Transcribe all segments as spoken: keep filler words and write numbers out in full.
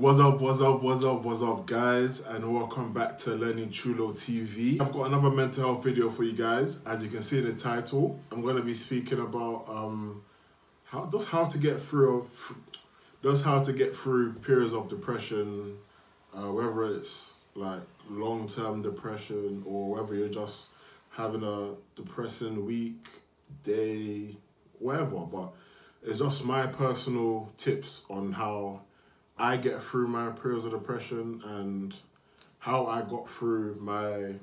What's up, what's up, what's up, what's up, guys, and welcome back to Learning Chulo T V. I've got another mental health video for you guys. As you can see in the title, I'm going to be speaking about um, how just how to get through, just how to get through periods of depression, uh, whether it's like long-term depression or whether you're just having a depressing week, day, whatever. But it's just my personal tips on how I get through my periods of depression and how I got through my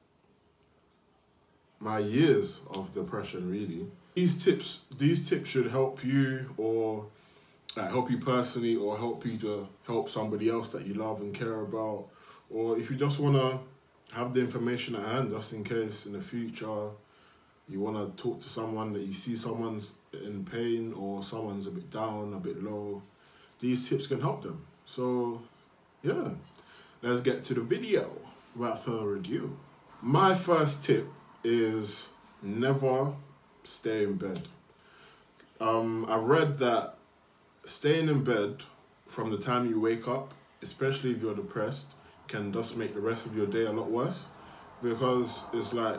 my years of depression, really. These tips, these tips should help you or uh, help you personally, or help you to help somebody else that you love and care about. Or if you just want to have the information at hand, just in case in the future you want to talk to someone that you see someone's in pain or someone's a bit down, a bit low, these tips can help them. So, yeah, let's get to the video without further ado. My first tip is never stay in bed. Um, I've read that staying in bed from the time you wake up, especially if you're depressed, can just make the rest of your day a lot worse. Because it's like,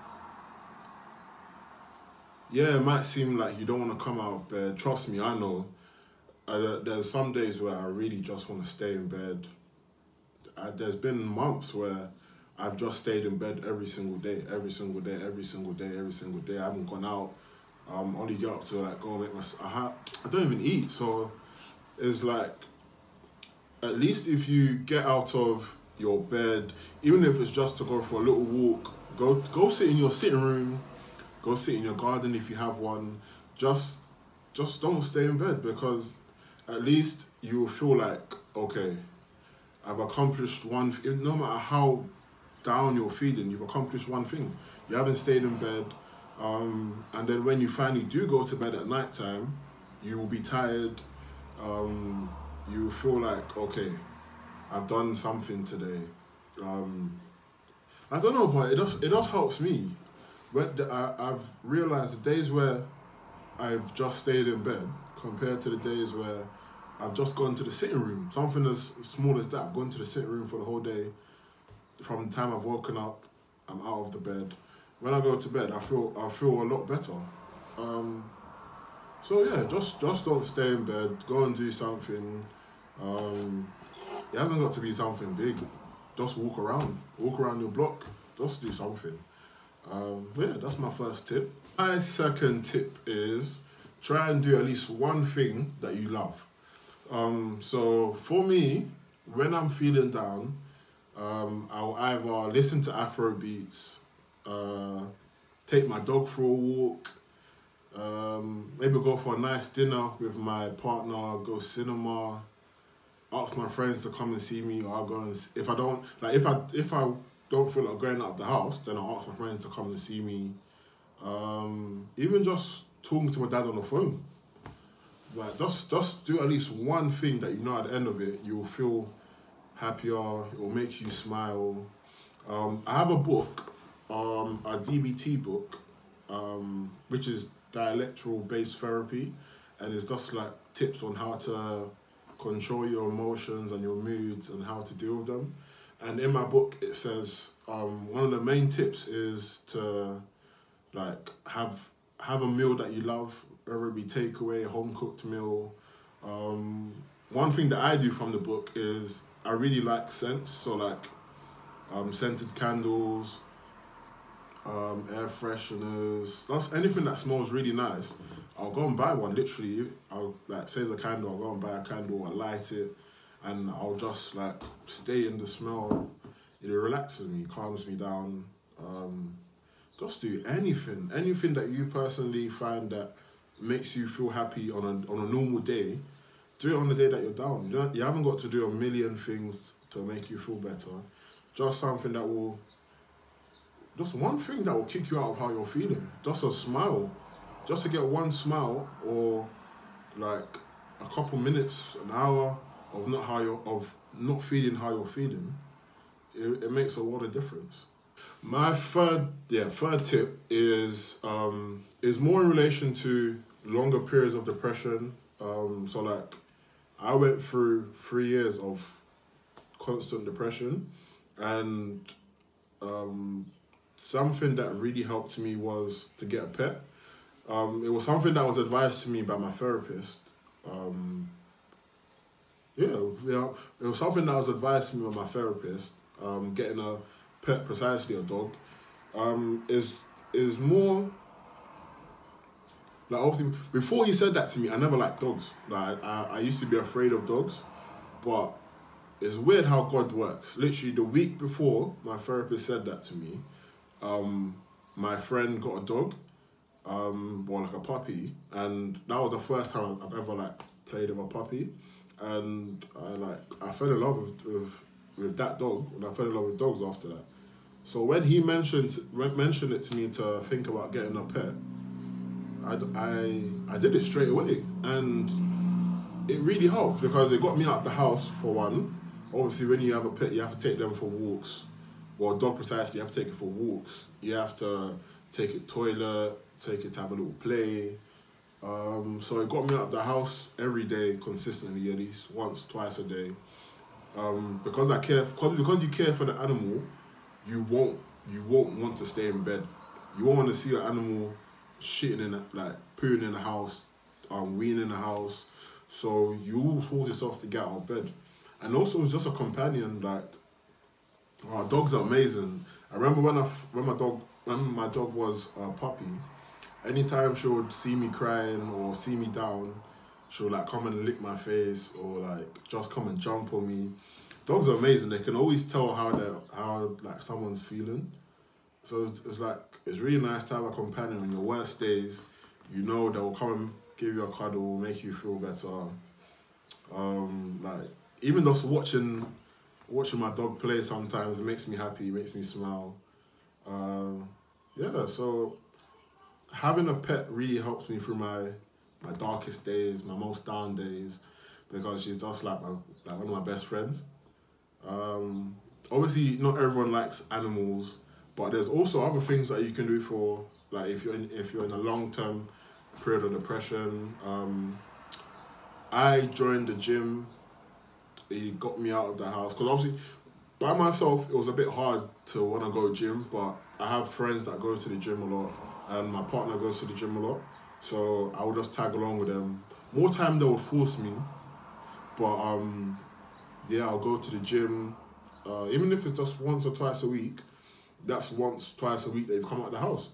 yeah, it might seem like you don't want to come out of bed. Trust me, I know. Uh, there's some days where I really just want to stay in bed. Uh, there's been months where I've just stayed in bed every single day, every single day, every single day, every single day. I haven't gone out. Um, only get up to like go and make my. I, ha I don't even eat, so it's like, at least if you get out of your bed, even if it's just to go for a little walk, go go sit in your sitting room, go sit in your garden if you have one. Just just don't stay in bed, because at least you will feel like, okay, I've accomplished one, no matter how down you're feeling, you've accomplished one thing. You haven't stayed in bed, um, and then when you finally do go to bed at night time, you will be tired, um, you feel like, okay, I've done something today. Um, I don't know, but it just, it just helps me. When the, I, I've realized the days where I've just stayed in bed compared to the days where I've just gone to the sitting room, something as small as that. I've gone to the sitting room for the whole day. From the time I've woken up, I'm out of the bed. When I go to bed, I feel I feel a lot better. Um, so yeah, just just don't stay in bed. Go and do something. Um, it hasn't got to be something big. Just walk around, walk around your block. Just do something. Um, yeah, that's my first tip. My second tip is try and do at least one thing that you love. Um, so for me, when I'm feeling down, um, I'll either listen to Afro beats, uh, take my dog for a walk, um, maybe go for a nice dinner with my partner, go cinema, ask my friends to come and see me, or I'll go and, if I don't, like if I, if I don't feel like going out of the house, then I'll ask my friends to come and see me. Um, even just talking to my dad on the phone. Like, just, just do at least one thing that you know at the end of it, you will feel happier, it will make you smile. Um, I have a book, um, a D B T book, um, which is dialectical-based therapy, and it's just like tips on how to control your emotions and your moods and how to deal with them. And in my book, it says um, one of the main tips is to like have have a meal that you love, whether it be takeaway, home cooked meal. Um, one thing that I do from the book is I really like scents, so like um, scented candles, um, air fresheners, that's anything that smells really nice. I'll go and buy one, literally. I'll like say the candle, I'll go and buy a candle, I light it, and I'll just like stay in the smell. It relaxes me, calms me down. Um, just do anything, anything that you personally find that makes you feel happy on a, on a normal day. Do it on the day that you're down. You, don't, you haven't got to do a million things to make you feel better. Just something that will, just one thing that will kick you out of how you're feeling. Just a smile. Just to get one smile, or like a couple minutes, an hour of not how you're, of not feeling how you're feeling, it, it makes a world of difference. My third, yeah, third tip is um, is more in relation to longer periods of depression. Um, so like, I went through three years of constant depression, and um, something that really helped me was to get a pet. Um, it was something that was advised to me by my therapist. Um, yeah, yeah, it was something that was advised to me by my therapist. Um, getting a pet, precisely a dog, um, is is more like, obviously before he said that to me, I never liked dogs. Like I, I used to be afraid of dogs, but it's weird how God works. Literally the week before my therapist said that to me, um, my friend got a dog, um, or like a puppy, and that was the first time I've ever like played with a puppy, and I like I fell in love with with, with that dog, and I fell in love with dogs after that. So when he mentioned when mentioned it to me to think about getting a pet, I, I, I did it straight away, and it really helped because it got me out of the house for one. Obviously, when you have a pet, you have to take them for walks. Well, dog precisely, you have to take it for walks. You have to take it toilet, take it to have a little play. Um, so it got me out of the house every day consistently, at least once, twice a day. Um, because I care, because, because you care for the animal, you won't you won't want to stay in bed. You won't want to see an animal shitting in the, like pooing in the house, um, weeing in the house. So you will force yourself to get out of bed. And also, it's just a companion. Like, oh, dogs are amazing. I remember when I when my dog when my dog was a puppy. Anytime she would see me crying or see me down, she would like come and lick my face or like just come and jump on me. Dogs are amazing. They can always tell how they how like someone's feeling. So it's, it's like it's really nice to have a companion on your worst days. You know they will come and give you a cuddle, make you feel better. Um, like even just watching watching my dog play sometimes it makes me happy, makes me smile. Um, yeah, so having a pet really helps me through my my darkest days, my most down days, because she's just like my like one of my best friends. Um, obviously, not everyone likes animals, but there's also other things that you can do for like if you're in, if you're in a long term period of depression. Um, I joined the gym. It got me out of the house because obviously by myself it was a bit hard to want to go gym, but I have friends that go to the gym a lot and my partner goes to the gym a lot, so I would just tag along with them. More time they would force me, but um yeah, I'll go to the gym, uh, even if it's just once or twice a week. That's once twice a week they've come out of the house,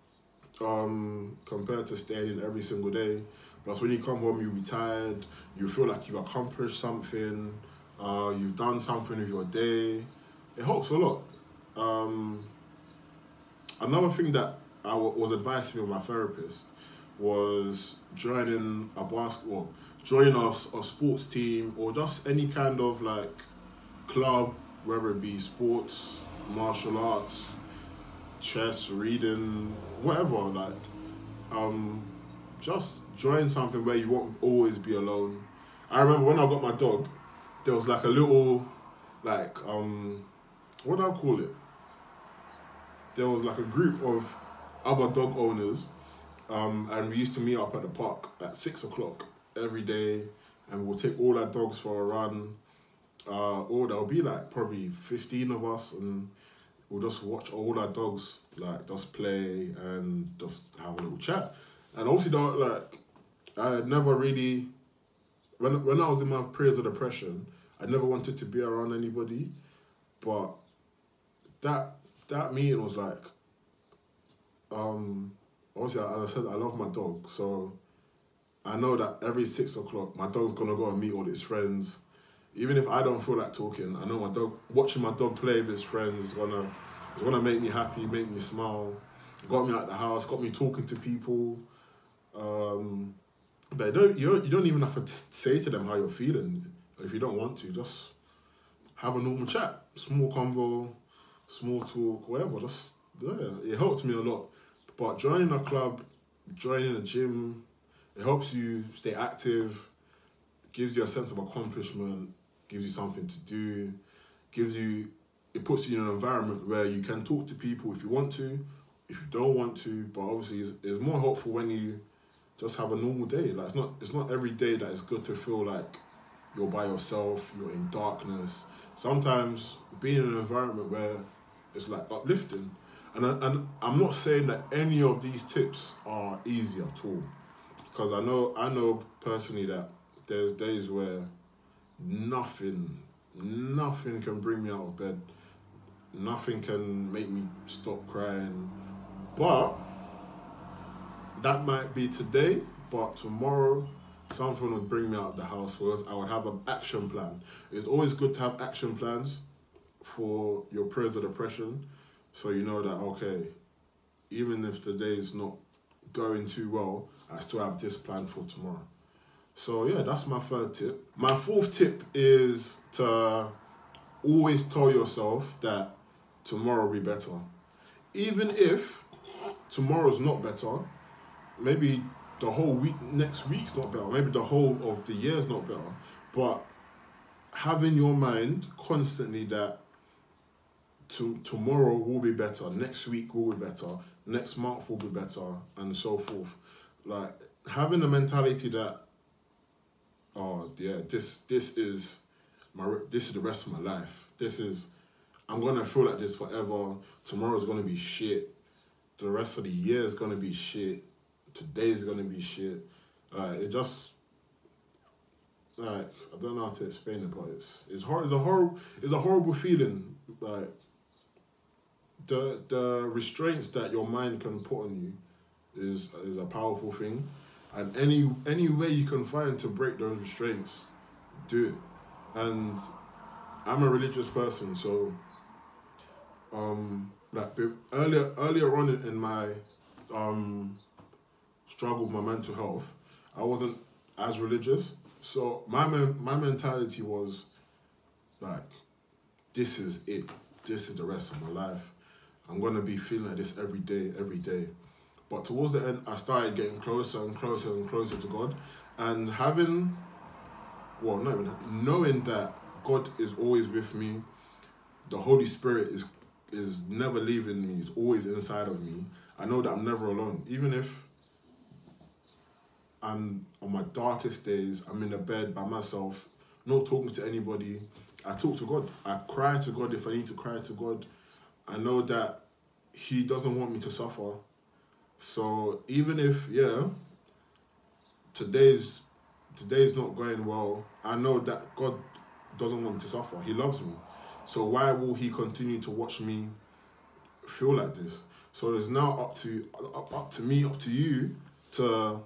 um compared to staying in every single day. Plus when you come home you'll be tired, you feel like you've accomplished something, uh, you've done something with your day. It helps a lot. Um, another thing that I w was advised to me by my therapist was joining a basketball, joining a, a sports team or just any kind of like club, whether it be sports, martial arts, chess, reading, whatever, like, um, just join something where you won't always be alone. I remember when I got my dog, there was like a little, like, um, what do I call it? There was like a group of other dog owners, um, and we used to meet up at the park at six o'clock every day, and we'll take all our dogs for a run. Uh, or there'll be like probably fifteen of us, and we'll just watch all our dogs like just play and just have a little chat. And obviously, though, like I never really, when when I was in my periods of depression, I never wanted to be around anybody, but that that meeting was like, um, obviously as I said, I love my dog, so I know that every six o'clock my dog's gonna go and meet all his friends. Even if I don't feel like talking, I know my dog, watching my dog play with his friends is gonna, it's gonna make me happy, make me smile. Got me out of the house, got me talking to people. Um, but you don't, you don't, you don't even have to say to them how you're feeling. If you don't want to, just have a normal chat, small convo, small talk, whatever. Just, yeah, it helped me a lot. But joining a club, joining a gym, it helps you stay active, gives you a sense of accomplishment, gives you something to do, gives you, it puts you in an environment where you can talk to people if you want to, if you don't want to, but obviously it's, it's more helpful when you just have a normal day. Like it's not, it's not every day that it's good to feel like you're by yourself, you're in darkness. Sometimes being in an environment where it's like uplifting. And, I, and I'm not saying that any of these tips are easy at all. Because I know, I know personally that there's days where nothing, nothing can bring me out of bed. Nothing can make me stop crying. But that might be today, but tomorrow something would bring me out of the house, whereas I would have an action plan. It's always good to have action plans for your periods of depression, so you know that, okay, even if the day is not going too well, I still have this plan for tomorrow. So yeah, that's my third tip. My fourth tip is to always tell yourself that tomorrow will be better. Even if tomorrow's not better, maybe the whole week, next week's not better, maybe the whole of the year's not better, but have in your mind constantly that to, tomorrow will be better, next week will be better, next month will be better, and so forth. Like, having the mentality that, oh yeah, this this is my this is the rest of my life. This is, I'm gonna feel like this forever. Tomorrow's gonna be shit. The rest of the year is gonna be shit. Today's gonna be shit. Like, it just, like, I don't know how to explain it, but it's it's hard. It's a horrible. It's a horrible feeling. Like, the the restraints that your mind can put on you is is a powerful thing, and any any way you can find to break those restraints, do it. And I'm a religious person, so um like earlier earlier on in my um struggle with my mental health, I wasn't as religious. So my men, my mentality was like, this is it. This is the rest of my life. I'm gonna be feeling like this every day, every day. But towards the end, I started getting closer and closer and closer to God, and having, well, not even knowing that God is always with me. The Holy Spirit is is never leaving me. He's always inside of me. I know that I'm never alone, even if I'm on my darkest days, I'm in a bed by myself, not talking to anybody. I talk to God. I cry to God if I need to cry to God. I know that He doesn't want me to suffer. So even if, yeah, today's today's not going well, I know that God doesn't want me to suffer. He loves me. So why will He continue to watch me feel like this? So it's now up to up, up to me, up to you to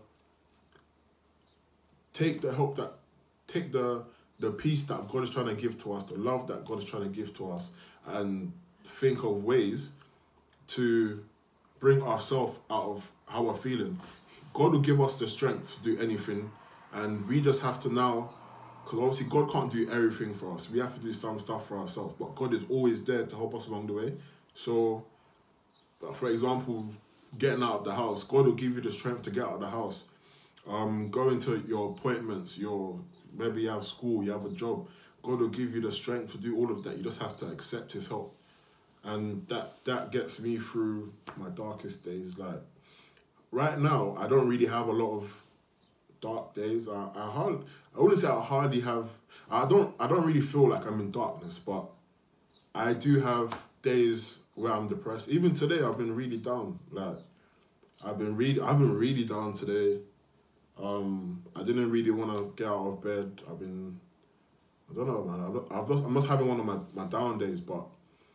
take the help that, take the the peace that God is trying to give to us, the love that God is trying to give to us, and think of ways to bring ourselves out of how we're feeling. God will give us the strength to do anything, and we just have to now, because obviously God can't do everything for us. We have to do some stuff for ourselves, but God is always there to help us along the way. So, for example, getting out of the house, God will give you the strength to get out of the house. Um, going to your appointments, your maybe you have school, you have a job. God will give you the strength to do all of that. You just have to accept His help, and that that gets me through my darkest days. Like right now, I don't really have a lot of dark days. I I hard I wouldn't say I hardly have. I don't I don't really feel like I'm in darkness, but I do have days where I'm depressed. Even today, I've been really down. Like I've been really I've been really down today. Um, I didn't really want to get out of bed. I've been, I don't know, man. I've, I've lost, I'm not having one of my, my down days, but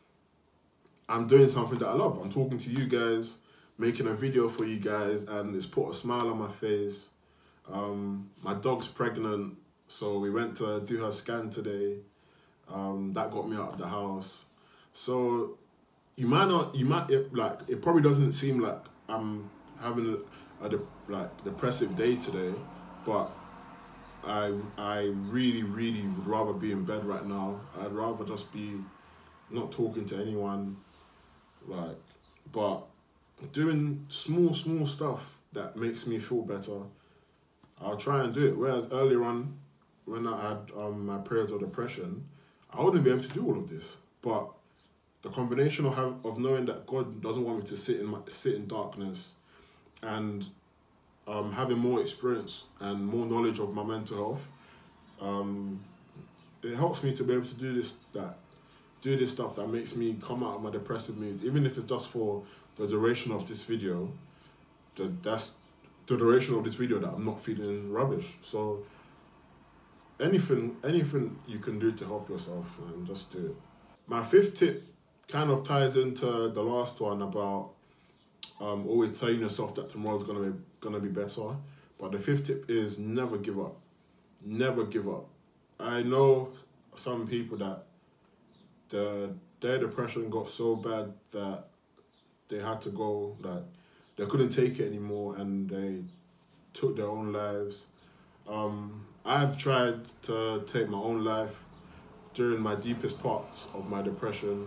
I'm doing something that I love. I'm talking to you guys, making a video for you guys, and it's put a smile on my face. Um, my dog's pregnant, so we went to do her scan today. Um, that got me out of the house. So you might not, you might, it, like, it probably doesn't seem like I'm having a, a de like depressive day today, but I I really really would rather be in bed right now. I'd rather just be not talking to anyone, like, but doing small small stuff that makes me feel better. I'll try and do it. Whereas earlier on, when I had um my periods of depression, I wouldn't be able to do all of this. But the combination of have, of knowing that God doesn't want me to sit in my sit in darkness, and um, having more experience and more knowledge of my mental health, Um, it helps me to be able to do this that do this stuff that makes me come out of my depressive mood, even if it's just for the duration of this video. The, that's the duration of this video that I'm not feeling rubbish. So anything, anything you can do to help yourself, and just do it. My fifth tip kind of ties into the last one about um, always telling yourself that tomorrow's gonna be gonna be better. But the fifth tip is never give up. Never give up. I know some people that the their depression got so bad that they had to go, like they couldn't take it anymore, and they took their own lives. Um, I've tried to take my own life during my deepest parts of my depression.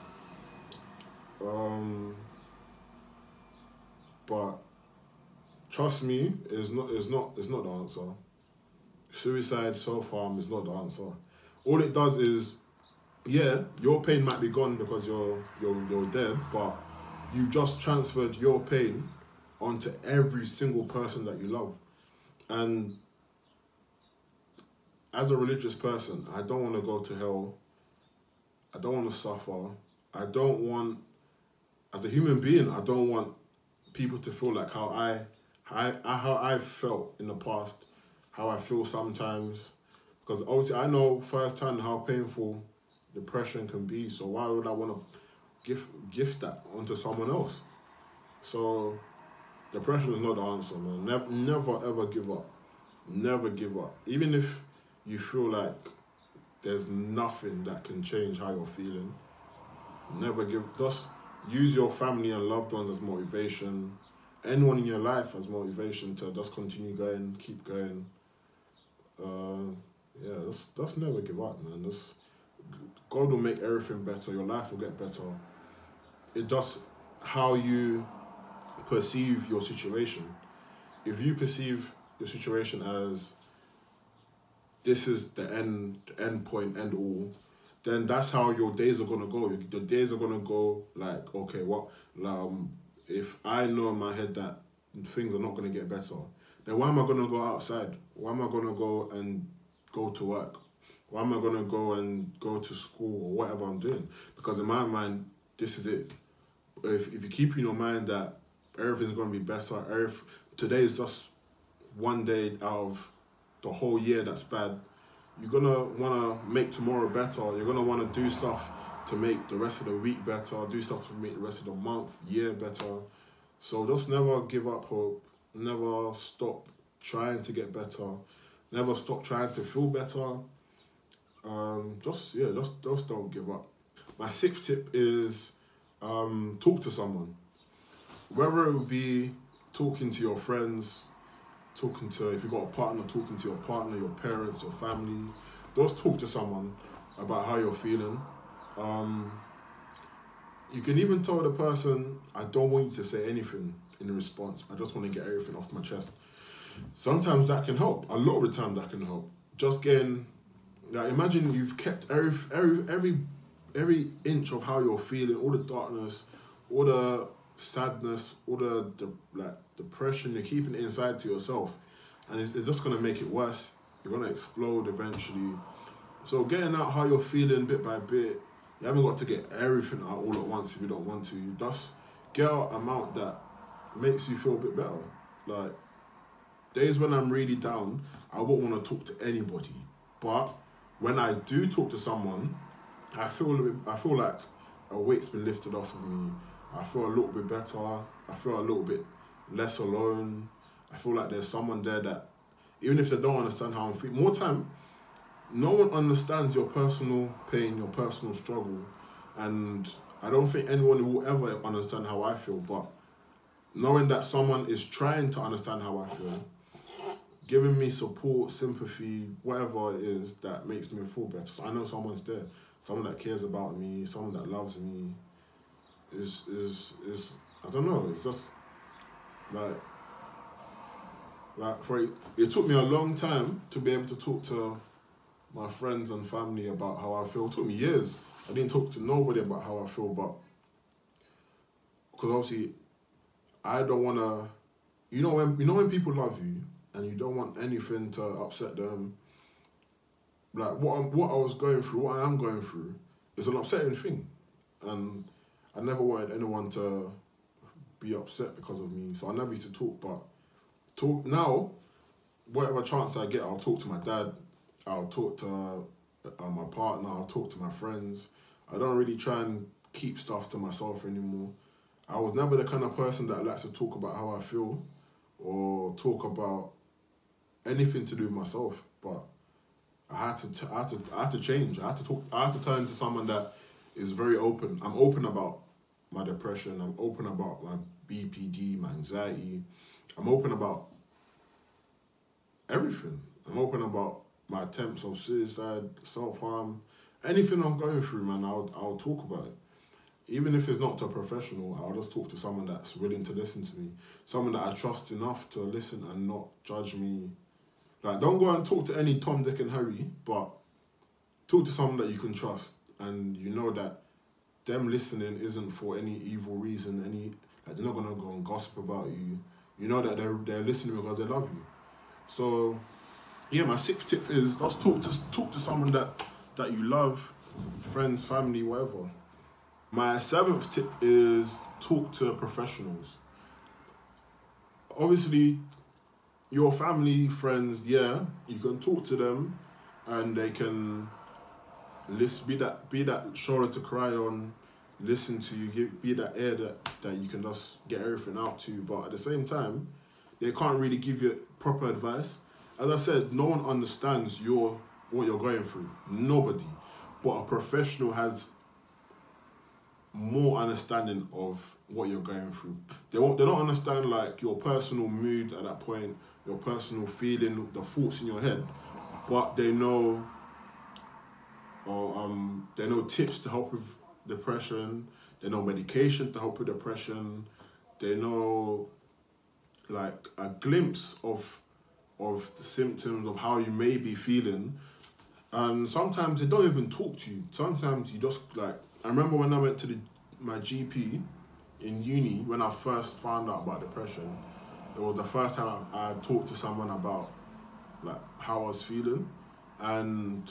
Um, but trust me, it's not, it's not, it's not the answer. Suicide, self-harm is not the answer. All it does is, yeah, your pain might be gone because you're you're you're dead, but you've just transferred your pain onto every single person that you love. And as a religious person, I don't want to go to hell. I don't want to suffer. I don't want, as a human being, I don't want people to feel like how I, I, how I've felt in the past, how I feel sometimes. Because obviously I know firsthand how painful depression can be. So why would I want to gift, gift that onto someone else? So depression is not the answer, man. Never, never ever give up. Never give up. Even if you feel like there's nothing that can change how you're feeling, never give, just use your family and loved ones as motivation. Anyone in your life as motivation to just continue going, keep going. Uh, yeah, just, just never give up, man. Just, God will make everything better. Your life will get better. It just how you perceive your situation. If you perceive your situation as this is the end, end point, end all, then that's how your days are gonna go. Your days are gonna go like, okay, what? Um, if I know in my head that things are not gonna get better, then why am I gonna go outside? Why am I gonna go and go to work? Why am I gonna go and go to school or whatever I'm doing? Because in my mind, this is it. If if you keep in your mind that everything's gonna be better, every, today is just one day out of the whole year that's bad, you're gonna wanna make tomorrow better. You're gonna wanna do stuff to make the rest of the week better, do stuff to make the rest of the month, year better. So just never give up hope. Never stop trying to get better. Never stop trying to feel better. Um, just yeah, just just don't give up. My sixth tip is um, talk to someone. Whether it would be talking to your friends, talking to, if you've got a partner, talking to your partner, your parents, your family. Just talk to someone about how you're feeling. Um, you can even tell the person, I don't want you to say anything in response. I just want to get everything off my chest. Sometimes that can help. A lot of the time that can help. Just getting, like, imagine you've kept every, every, every, every inch of how you're feeling, all the darkness, all the sadness, all the, the like depression, you're keeping it inside to yourself, and it's, it's just gonna make it worse. You're gonna explode eventually. So getting out how you're feeling bit by bit, you haven't got to get everything out all at once if you don't want to. You just get out an amount that makes you feel a bit better. Like days when I'm really down, I won't want to talk to anybody, but when I do talk to someone, I feel a bit, I feel like a weight's been lifted off of me. I feel a little bit better. I feel a little bit less alone. I feel like there's someone there that, even if they don't understand how I'm feeling, more time, no one understands your personal pain, your personal struggle. And I don't think anyone will ever understand how I feel, but knowing that someone is trying to understand how I feel, giving me support, sympathy, whatever it is that makes me feel better. So I know someone's there, someone that cares about me, someone that loves me, is, is, is I don't know, it's just like, like for it, it took me a long time to be able to talk to my friends and family about how I feel. It took me years. I didn't talk to nobody about how I feel, but because obviously I don't want to, you know when you know when people love you and you don't want anything to upset them, like what I'm, what I was going through, what I am going through, is an upsetting thing, and I never wanted anyone to be upset because of me. So I never used to talk, but talk now. Whatever chance I get, I'll talk to my dad. I'll talk to uh, my partner. I'll talk to my friends. I don't really try and keep stuff to myself anymore. I was never the kind of person that likes to talk about how I feel or talk about anything to do with myself. But I had to, t- I had to, I had to change. I had to talk. I had to turn to someone that is very open. I'm open about my depression. I'm open about my B P D, my anxiety. I'm open about everything. I'm open about my attempts of suicide, self-harm, anything I'm going through, man. I'll I'll talk about it. Even if it's not to a professional, I'll just talk to someone that's willing to listen to me. Someone that I trust enough to listen and not judge me. Like, don't go and talk to any Tom, Dick and Harry, but talk to someone that you can trust and you know that them listening isn't for any evil reason, any like they're not gonna go and gossip about you. You know that they're they're listening because they love you. So yeah, my sixth tip is just talk to talk to someone that that you love, friends, family, whatever. My seventh tip is talk to professionals. Obviously, your family, friends, yeah, you can talk to them and they can list, be that be that shoulder to cry on, listen to you, give, be that ear that, that you can just get everything out to. But at the same time, they can't really give you proper advice. As I said, no one understands your what you're going through. Nobody. But a professional has more understanding of what you're going through. They won't. They don't understand like your personal mood at that point, your personal feeling, the thoughts in your head, but they know. Or um, they know tips to help with depression. They know medication to help with depression. They know like a glimpse of of the symptoms of how you may be feeling. And sometimes they don't even talk to you. Sometimes you just like, I remember when I went to the, my G P in uni, when I first found out about depression, it was the first time I, I talked to someone about like how I was feeling. And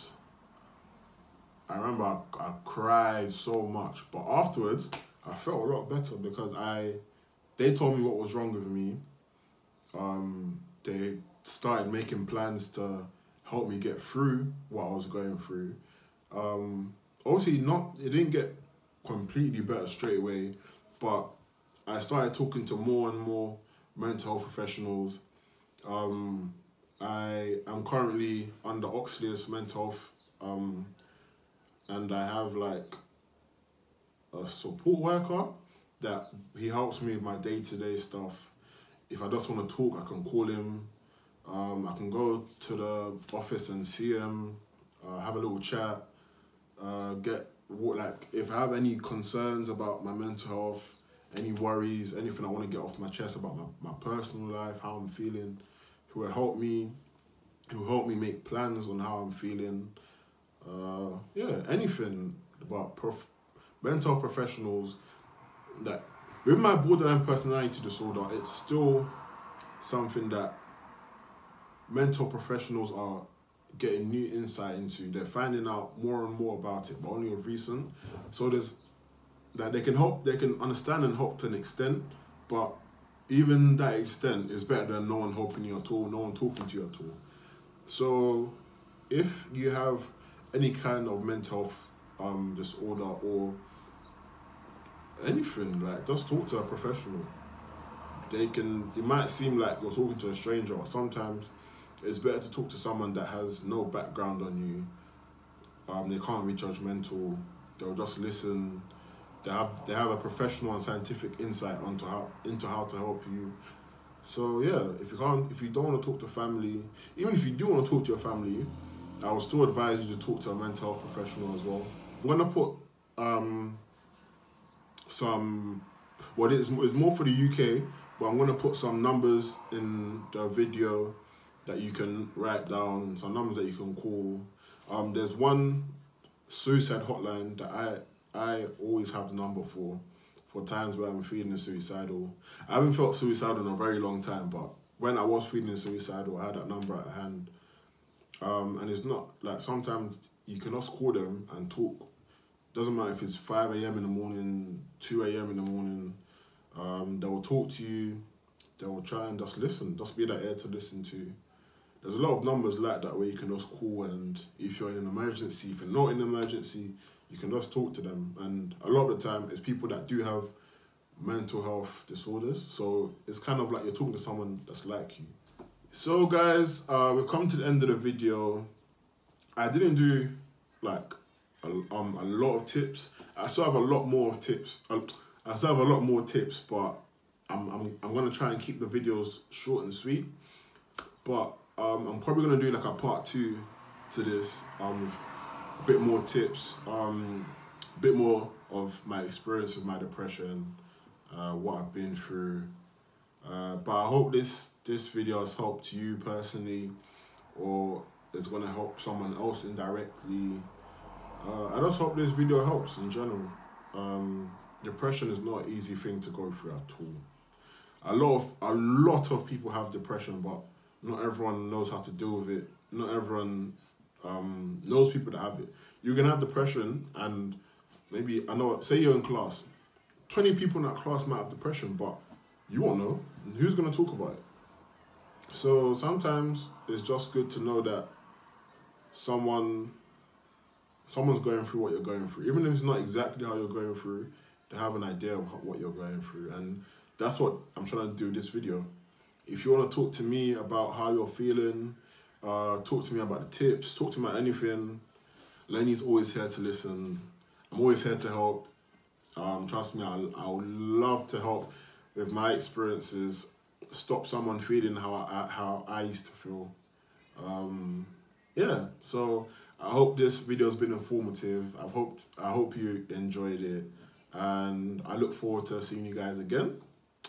I remember I, I cried so much, but afterwards I felt a lot better because I, they told me what was wrong with me. Um, they started making plans to help me get through what I was going through. Um, obviously, not it didn't get completely better straight away, but I started talking to more and more mental health professionals. Um, I am currently under Oxley's mental health, um, and I have like a support worker that he helps me with my day-to-day stuff. If I just want to talk, I can call him. Um, I can go to the office and see him, uh, have a little chat, uh, get like if I have any concerns about my mental health, any worries, anything I want to get off my chest about my, my personal life, how I'm feeling, who will help me, who will help me make plans on how I'm feeling. Uh, yeah, anything about prof- mental health professionals. That with my borderline personality disorder, it's still something that mental professionals are getting new insight into. They're finding out more and more about it, but only of recent. So there's that they can help, they can understand and help to an extent, but even that extent is better than no one helping you at all, no one talking to you at all. So if you have any kind of mental health um, disorder or anything, like just talk to a professional. They can, it might seem like you're talking to a stranger, but sometimes it's better to talk to someone that has no background on you. Um, they can't be judgmental. They'll just listen. They have they have a professional and scientific insight onto how into how to help you. So yeah, if you can't, if you don't want to talk to family, even if you do want to talk to your family, I would still advise you to talk to a mental health professional as well. I'm gonna put um some, well, it's it's more for the U K, but I'm gonna put some numbers in the video that you can write down, some numbers that you can call. Um, there's one suicide hotline that I I always have the number for, for times where I'm feeling suicidal. I haven't felt suicidal in a very long time, but when I was feeling suicidal, I had that number at hand. Um, and it's not like sometimes you can just call them and talk. Doesn't matter if it's five A M in the morning, two A M in the morning. Um, they will talk to you. They will try and just listen. Just be that ear to listen to. There's a lot of numbers like that where you can just call, and if you're in an emergency, if you're not in an emergency, you can just talk to them. And a lot of the time, it's people that do have mental health disorders. So it's kind of like you're talking to someone that's like you. So guys, uh, we've come to the end of the video. I didn't do like a, um, a lot of tips. I still have a lot more of tips. I, I still have a lot more tips, but I'm, I'm, I'm gonna try and keep the videos short and sweet. But um, I'm probably gonna do like a part two to this, um, with a bit more tips, um, a bit more of my experience with my depression, uh, what I've been through. Uh, but I hope this this video has helped you personally, or it's gonna help someone else indirectly. Uh, I just hope this video helps in general. Um, depression is not an easy thing to go through at all. A lot of a lot of people have depression, but not everyone knows how to deal with it. Not everyone um, knows people that have it. You can have depression, and maybe I know. Say you're in class, twenty people in that class might have depression, but you won't know. Who's gonna talk about it? So sometimes it's just good to know that someone, someone's going through what you're going through. Even if it's not exactly how you're going through, to have an idea of what you're going through. And that's what I'm trying to do this video. If you want to talk to me about how you're feeling, uh, talk to me about the tips, talk to me about anything, Lenny's always here to listen. I'm always here to help. Um, trust me, I, I would love to help with my experiences, stop someone feeling how I, how I used to feel. Um, yeah, so I hope this video has been informative. I hope I hope you enjoyed it, and I look forward to seeing you guys again.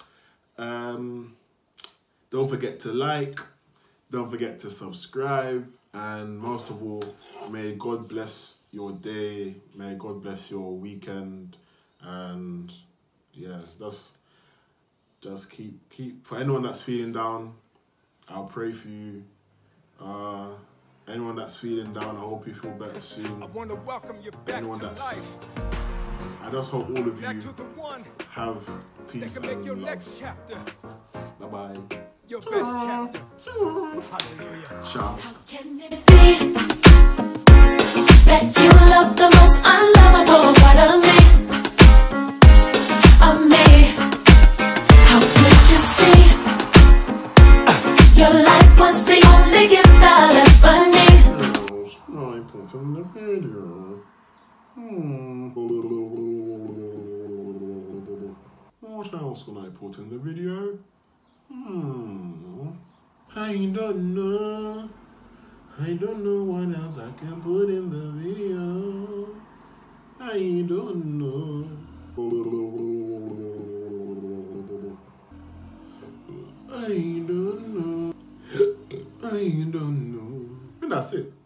Um, don't forget to like, don't forget to subscribe, and most of all, may God bless your day, may God bless your weekend, and yeah, that's. Just keep, keep, for anyone that's feeling down, I'll pray for you. Uh, anyone that's feeling down, I hope you feel better soon. I want to welcome you back anyone to that's, life. I just hope all of back you to the one have peace that can make and your love. Next chapter. Bye-bye. Your best chapter. Hallelujah. Ciao. How can it be that you love the most unlovable part of me? Of me? How could you see? Your life was the only gift I'll ever need. I put in the video. Hmm. What else can I put in the video? Hmm. I don't know. I don't know what else I can put in the video. I don't know. I don't know. I don't know. And that's it.